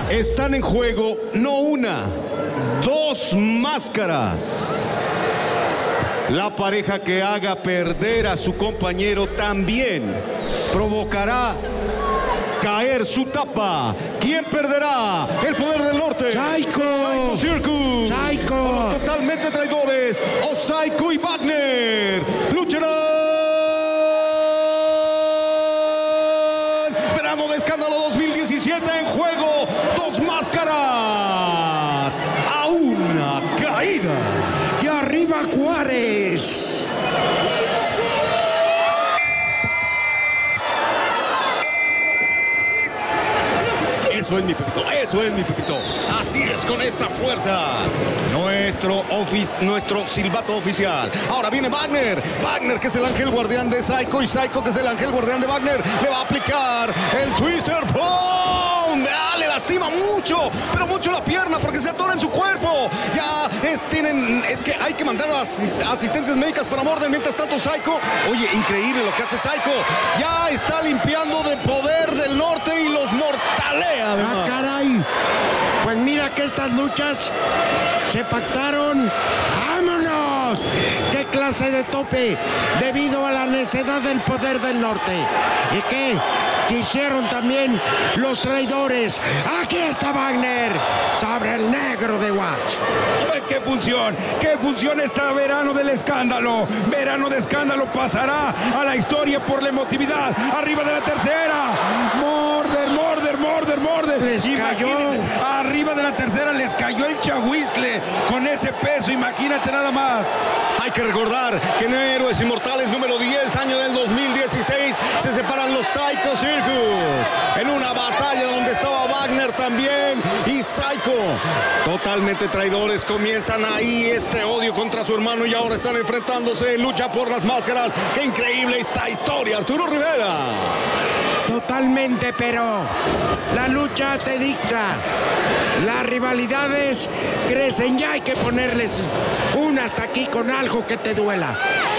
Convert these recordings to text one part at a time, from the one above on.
Están en juego no una, dos máscaras. La pareja que haga perder a su compañero también provocará caer su tapa. ¿Quién perderá? El poder del norte. Psycho Circus. Psycho. O los totalmente traidores. O Psycho y Wagner. Lucharán. Verano de Escándalo 2017 en juego. Dos máscaras. A una caída. Y arriba Juárez. Eso es mi Pepito, eso es mi Pepito. Así es, con esa fuerza. Nuestro silbato oficial. Ahora viene Wagner. Wagner, que es el ángel guardián de Psycho, y Psycho, que es el ángel guardián de Wagner. Le va a aplicar el Twister Bomb. Le lastima mucho, pero mucho la pierna porque se atora en su cuerpo. Ya es que hay que mandar asistencias médicas para Mordor. Mientras tanto, Psycho, oye, increíble lo que hace Psycho. Ya está limpiando de poder del norte y los mortalea. ¡Ah, caray! Pues mira que estas luchas se pactaron. ¡Vámonos! ¡Qué clase de tope! Debido a la necedad del poder del norte. ¿Y qué? Quisieron también los traidores. ¡Aquí está Wagner! Sobre el negro de Watts. ¡Qué función! ¡Qué función está Verano del Escándalo! Verano de Escándalo pasará a la historia por la emotividad. ¡Arriba de la tercera! ¡Mordor, Mordor, Mordor, Mordor! Les cayó. Arriba de la tercera les cayó el chahuizcle con ese peso. Imagínate nada más. Hay que recordar que en Héroes Inmortales número 10, año del 2016, se separan los Psycho Circus en una batalla donde estaba Wagner también y Psycho. Totalmente traidores, comienzan ahí este odio contra su hermano y ahora están enfrentándose en lucha por las máscaras. ¡Qué increíble esta historia, Arturo Rivera! Totalmente, pero la lucha te dicta. Las rivalidades crecen, ya hay que ponerles un hasta aquí con algo que te duela.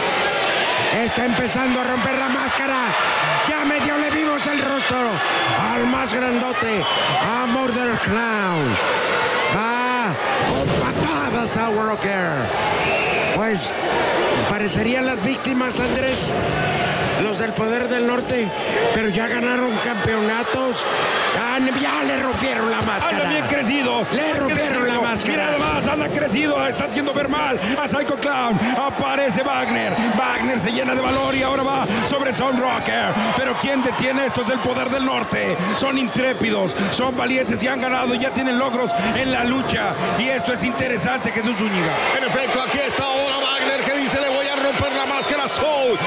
Está empezando a romper la máscara. Ya medio le vimos el rostro al más grandote, a Mordor Clown. Va con patadas a Rocker. Pues parecerían las víctimas, Andrés, los del poder del norte, pero ya ganaron campeonatos. Ya le rompieron la máscara. Anda bien crecidos. Le rompieron la máscara. Mira además, anda crecido. Está haciendo ver mal a Psycho Clown. Aparece Wagner. Wagner se llena de valor y ahora va sobre Son Rocker. Pero ¿quién detiene estos del poder del norte? Son intrépidos, son valientes y han ganado. Ya tienen logros en la lucha. Y esto es interesante, Jesús Zúñiga. En efecto, aquí está ahora Wagner que dice: le voy a romper la máscara. Soul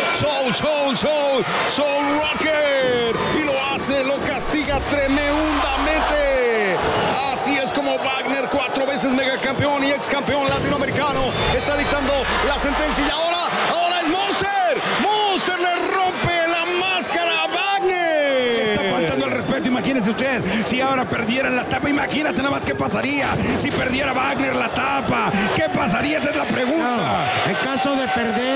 Rocker. Y lo hace, lo castiga tremendamente. Así es como Wagner, 4 veces megacampeón y ex campeón latinoamericano, está dictando la sentencia. Y ahora es Monster. Monster le rompe la máscara a Wagner. Está faltando el respeto. Imagínese usted, si ahora perdieran la tapa, imagínate nada más qué pasaría si perdiera Wagner la tapa. ¿Qué pasaría? Esa es la pregunta. No, en caso de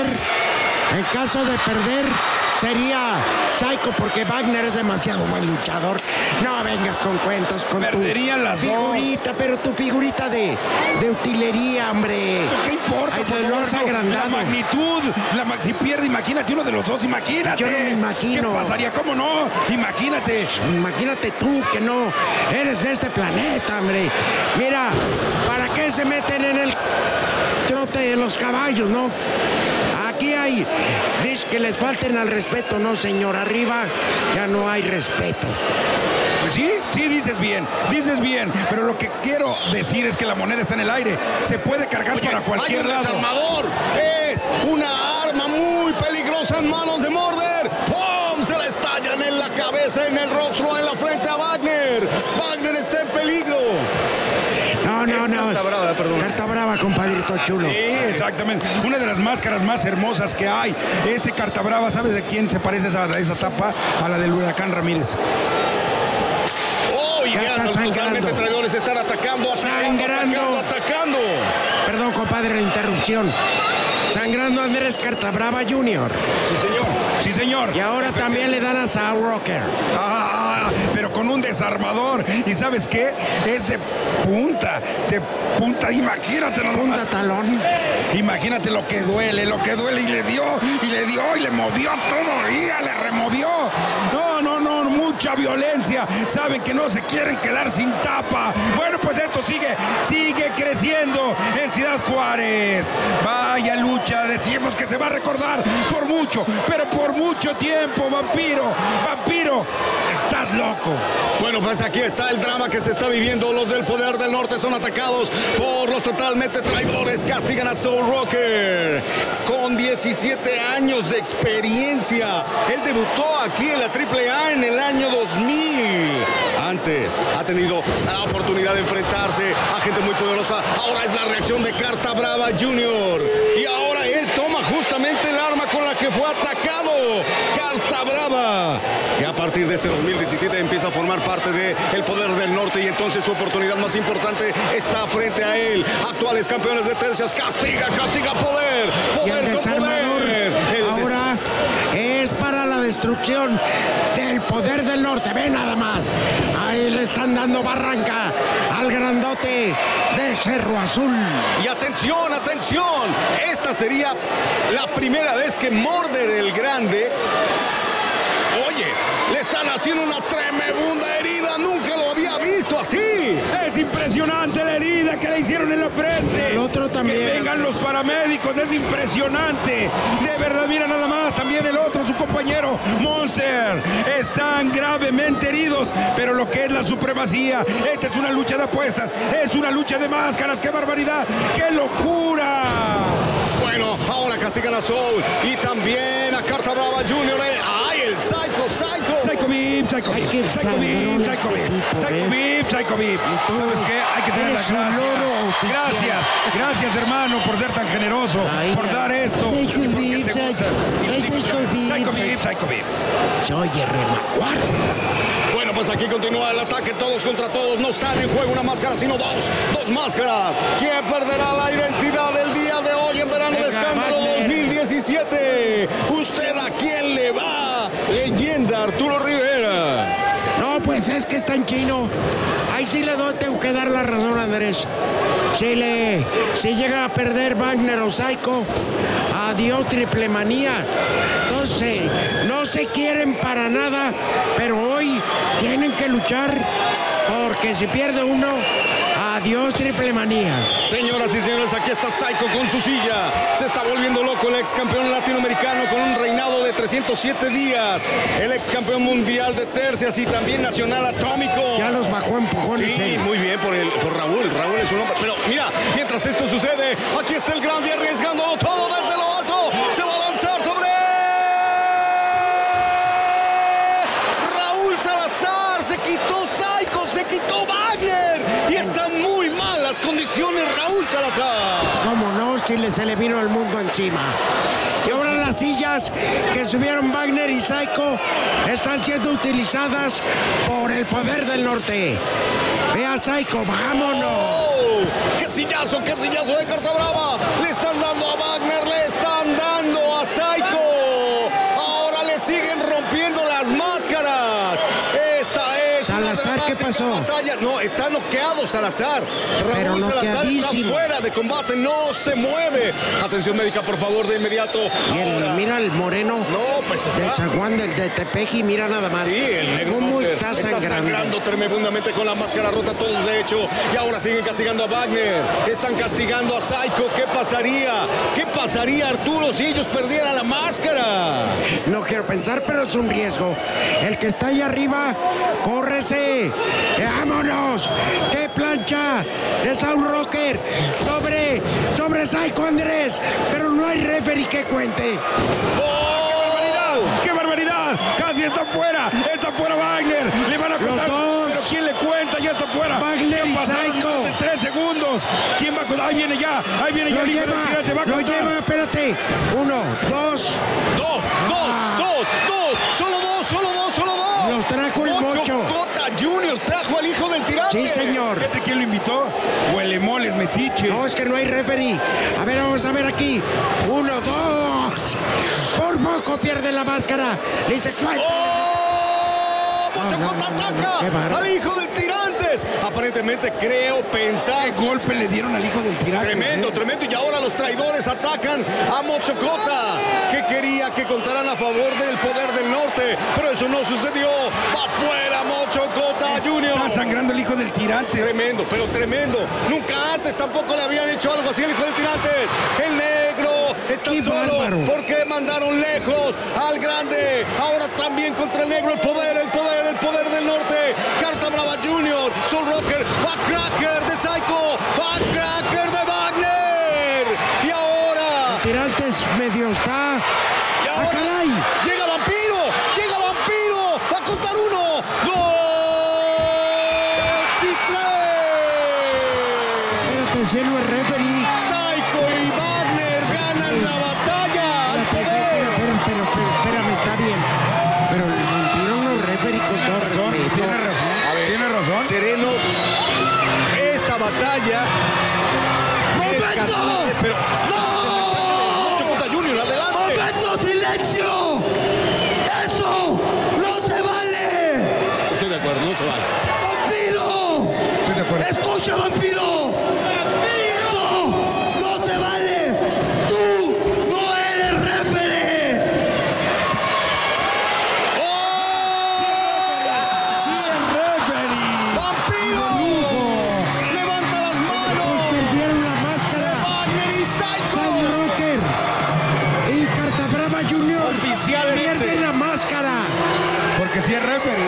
perder, sería Psycho, porque Wagner es demasiado buen luchador. No vengas con cuentos, con perderían tu las figurita, dos. pero tu figurita de utilería, hombre. ¿Eso qué importa? Ay, te lo has agrandado. La magnitud, si pierde, imagínate uno de los dos, imagínate. Yo no me imagino. ¿Qué pasaría? ¿Cómo no? Imagínate. Imagínate tú que no eres de este planeta, hombre. Mira, ¿para qué se meten en el trote de los caballos, no? Aquí hay, dice que les falten al respeto, no, señor. Arriba ya no hay respeto. Pues sí, dices bien, pero lo que quiero decir es que la moneda está en el aire, se puede cargar para cualquier lado. Desarmador, es una arma muy peligrosa en manos de Mordor. ¡Pum! Se la estallan en la cabeza, en el rostro, en la frente a Wagner. Wagner está en peligro. No. Carta brava, perdón. Carta brava, compadrito chulo. Sí, exactamente. Una de las máscaras más hermosas que hay. Carta brava, ¿sabes de quién se parece esa tapa? A la del Huracán Ramírez. Y vean, los totalmente traidores están atacando. Perdón, compadre, la interrupción. Sangrando Andrés Cartabrava Jr. Sí, señor. Sí, señor. Y ahora también le dan a Sam Rocker. Pero con un desarmador. ¿Y sabes qué? Es de punta. Imagínate. Punta talón. Imagínate lo que duele. Y le dio, y le movió todavía, le removió. No, mucha violencia. Saben que no se quieren quedar sin tapa. Bueno, pues esto sigue creciendo en Ciudad Juárez. Vaya lucha, decimos que se va a recordar por mucho, pero por mucho tiempo, Vampiro, estás loco. Bueno, pues aquí está el drama que se está viviendo. Los del Poder del Norte son atacados por los totalmente traidores. Castigan a Soul Rocker con 17 años de experiencia. Él debutó aquí en la AAA en el año 2000. Antes ha tenido la oportunidad de enfrentarse a gente muy poderosa. Ahora es la reacción de Carta Brava Jr. Y ahora él toma justamente el arma con la que fue atacado. Carta Brava, que a partir de este 2017 empieza a formar parte del Poder del Norte, y entonces su oportunidad más importante está frente a él. Actuales campeones de tercias. Castiga Poder con poder. Ahora es para la destrucción del Poder del Norte. Ve nada más. Ahí le están dando barranca al grandote de Cerro Azul. Y atención. Esta sería la primera vez que Mordor el Grande, oye, le están haciendo una tremenda herida. Nunca lo había visto así. Es impresionante la herida que le hicieron en la frente. El otro también. Que vengan los paramédicos, es impresionante. De verdad, mira nada más. También el otro, su compañero Monster, están gravemente heridos. Pero lo que es la supremacía, esta es una lucha de apuestas, es una lucha de máscaras. ¡Qué barbaridad! ¡Qué locura! Bueno, ahora castigan a Soul y también a Carta Brava Jr. ¡Ay, el Psycho! Psycho Beam. ¿Sabes qué? Hay que tener la gracia. Gracias, hermano, por ser tan generoso, por dar esto. Psycho Beam. Soy Remacuar. Bueno, pues aquí continúa el ataque, todos contra todos. No están en juego una máscara, sino dos máscaras. ¿Quién perderá la identidad del día de hoy en Verano de Escándalo 2017? ¿Usted a quién le va? Leyenda Arturo Rivera. No, pues es que está en chino. Ahí sí tengo que dar la razón a Andrés. Si llega a perder Wagner o Psycho, adiós Triple Manía. Entonces, no se quieren para nada, pero hoy tienen que luchar, porque si pierde uno, adiós Triple Manía. Señoras y señores, aquí está Psycho con su silla. Se está volviendo loco el ex campeón latinoamericano con un reinado de 307 días. El ex campeón mundial de tercias y también nacional atómico. Ya los bajó empujones. Sí, muy bien por Raúl. Raúl es un hombre. Pero mira, mientras esto sucede, aquí está el grande arriesgándolo todo desde lo alto. Se va a lanzar sobre Raúl Salazar. Se quitó Psycho, se quitó Wagner. Y están muy mal las condiciones, Raúl Salazar. ¿Cómo no? Si se le vino el mundo encima. Y ahora las sillas que subieron Wagner y Psycho están siendo utilizadas por el Poder del Norte. Ve a Psycho, vámonos. Oh, ¡Qué sillazo de Carta Brava! Le están dando a Wagner, le están dando a Psycho. Ahora le siguen rompiendo las máscaras. Esta es Salazar, ¿qué pasó? Batalla. No, está noqueado Salazar. Pero Raúl Salazar está fuera de combate, no se mueve. Atención médica, por favor, de inmediato. Mira el moreno. No, pues está. De San Juan del de Tepeji, mira nada más. Sí, el negro. ¿Cómo está sangrando? Está sangrando tremendamente con la máscara rota, todos de hecho. Y ahora siguen castigando a Wagner. Están castigando a Psycho. ¿Qué pasaría? ¿Qué pasaría, Arturo, si ellos perdieran la máscara? No quiero pensar, pero es un riesgo. El que está ahí arriba, córrese. ¡Vámonos! ¡Qué plancha! De Soul Rocker sobre Psycho, Andrés. Pero no hay referee que cuente. ¡Oh! ¡Qué barbaridad! Casi está fuera Wagner. Le van a contar. Pero ¿quién le cuenta? Ya está fuera. Wagner y Psycho. Más de 3 segundos. ¿Quién va a contar? Ahí viene ya. Lo lleva, espérate. 1, 2. Dos. Solo dos. Los trajo el Mocho. Cota Junior trajo al hijo del tirante. Sí, señor. ¿Ese quién lo invitó? Huele moles, metiche. No, es que no hay referee. A ver, vamos a ver aquí. 1, 2. Por poco pierde la máscara. Le dice cuenta. ¡Oh! Mocho No, Cota no, no, ataca qué bárbaro. al hijo del tirantes. Aparentemente creo pensar. ¿Qué golpe le dieron al hijo del tirante? Tremendo, tremendo. Y ahora los traidores atacan a Mocho Cota, que quería que contaran a favor del poder del norte. Pero eso no sucedió. Va fuera Mocho Cota Junior. Está sangrando el hijo del tirante. Tremendo, pero tremendo. Nunca antes tampoco le habían hecho algo así al hijo del tirantes. El negro está ¡Qué solo bárbaro! porque mandaron lejos al grande. Ahora también contra el negro. El poder del norte. Carta Brava Junior. Soul Rocker. Backcracker de Psycho. Backcracker de Wagner. Y ahora. Tirantes medio está. Y ahora. ¡Ah, caray! Llega Vampiro. Va a contar 1, 2 y 3. Espérate, si él no es referee. Psycho y Wagner ganan la batalla al poder. Pero, espérame, está bien. Pero el Vampiro no es referee con todo respeto. Tiene razón. A ver, Tiene razón. Serenos, esta batalla. ¡Momento! Pero. ¡No! Mocho Cota Junior, adelante. ¡Momento, silencio! ¡Eso no se vale! Estoy de acuerdo, no se vale. ¡Vampiro! Estoy de acuerdo. ¡Escucha, vampiro! ¡Eso no se vale! ¡Tú no eres referee! ¡Oh! ¡Vampiro! ¡Levanta las manos! Perdieron la máscara. ¡Wagner y Psycho! Soul Rocker y Carta Brava Junior Oficialmente. pierden la máscara. Porque si es referee.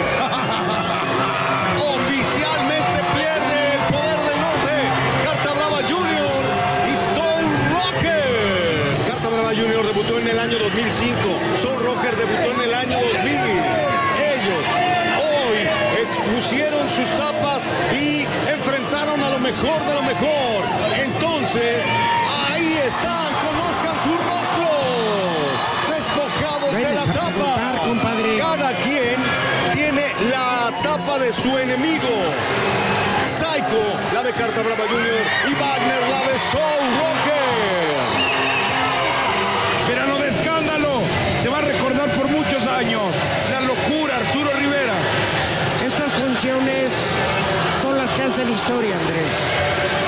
Oficialmente pierde el poder del norte. Carta Brava Junior y Soul Rocker. Carta Brava Junior debutó en el año 2005. Soul Rocker debutó en el año 2000. Ellos hoy expusieron sus tapas y enfrentaron a lo mejor de lo mejor. Entonces, ahí están. Conozcan sus rostros. Despojados de la Vayas a preguntar, tapa. compadre. Cada quien tiene la tapa de su enemigo. Psycho, la de Carta Brava Junior, y Wagner, la de Soul Rocker. Verano de escándalo. Se va a recordar por muchos años. La locura, Arturo Rivera. Estas funciones son las que hacen historia, Andrés.